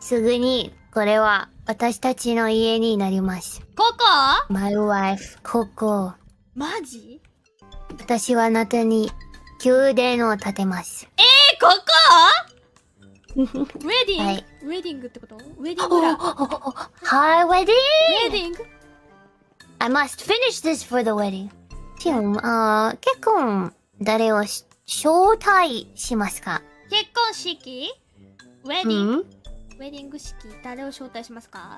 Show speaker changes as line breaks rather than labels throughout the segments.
すぐに、これは私たちの家になります。
ここ
My wife、ここ。
マジ？
私はあなたに宮殿を建てます。
ここウェディング、
はい。
ウェディングってこと？ウェディングだ。
はい、ウェディング
ウェディング
I must finish this for the wedding. 結婚、誰を招待しますか？
結婚式ウェディング、
うん
ウェディング式、誰を招待しますか？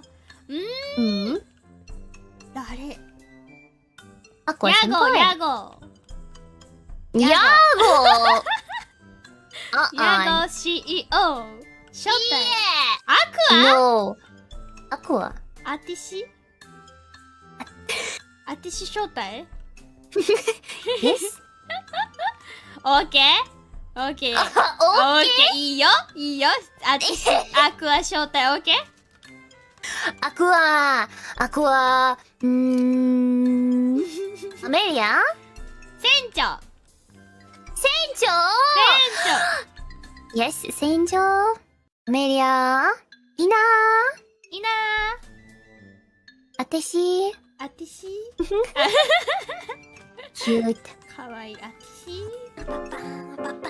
誰？
あ、これ
ヤゴ、
先輩。
ヤゴ。
ヤゴ
ヤゴ CEO。招待。アクア
No. アクア
アティシアティシ招待
Yes?
オーケーオーケーオーケーいいよいいよアティシアクア招待オーケー
アクアアメリア
船長
船長
船
Yes, 船長アメリアいな
長いな
あてし
ーアティシ
キュート
かわいいアティシパパパパ